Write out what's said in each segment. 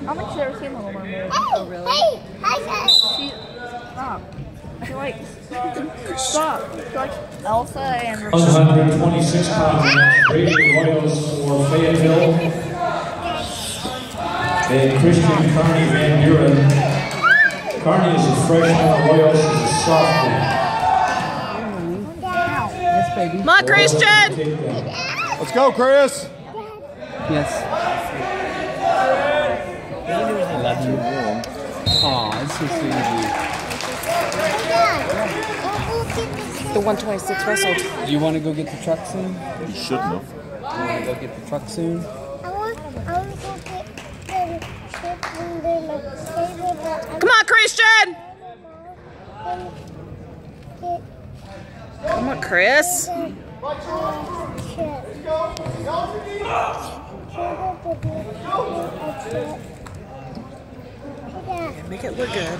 How much have you ever seen Little Mermaid? Oh, really? Stop. She likes... Stop. She likes Elsa and... 126 pounds match. Brady Royals for Fayetteville. And Christian Carney Van Buren. Carney is a freshman. Royals is a sophomore. Yes, baby. Come on, Christian! Let's go, Chris! Yes. I love you. Aw, it's so sweet of you. The 126 wrestled. Do you want to go get the truck soon? You shouldn't have. You want to go get the truck soon? I want to go get the chip and the table, but Come on, Christian! Come on, Chris. Make it look good.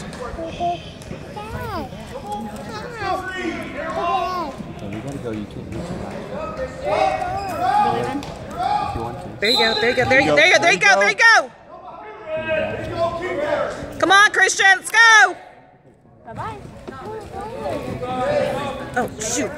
So we gotta go. You can't reach it. If you want to. There you go, there you go, there you go, there you go, there you go, there you go! Come on, Christian, let's go! Bye-bye. Oh, shoot.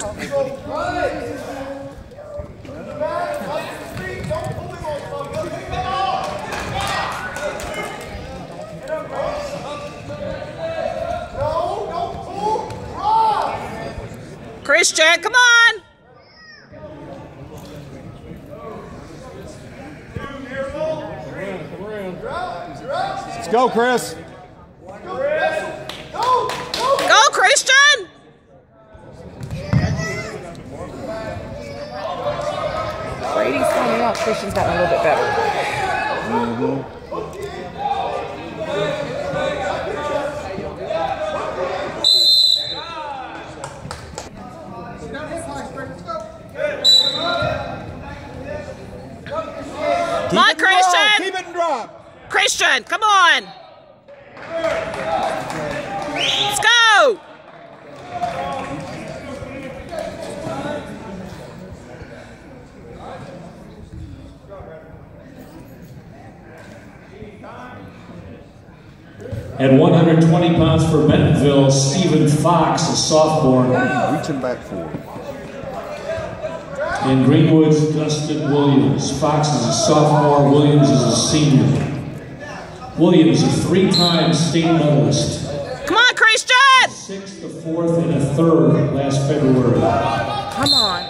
Christian, come on! Let's go, Chris! Go, Christian! Brady's coming up. Christian's gotten a little bit better. Come on, Christian! Keep it and drop! Christian, come on! Let's go! At 120 pounds for Bentonville, Stephen Fox, a sophomore. Reaching back forward. In Greenwood's Dustin Williams. Fox is a sophomore, Williams is a senior. Williams, a three-time state medalist. Come on, Christian! 6th, a 4th, and a 3rd last February. Come on.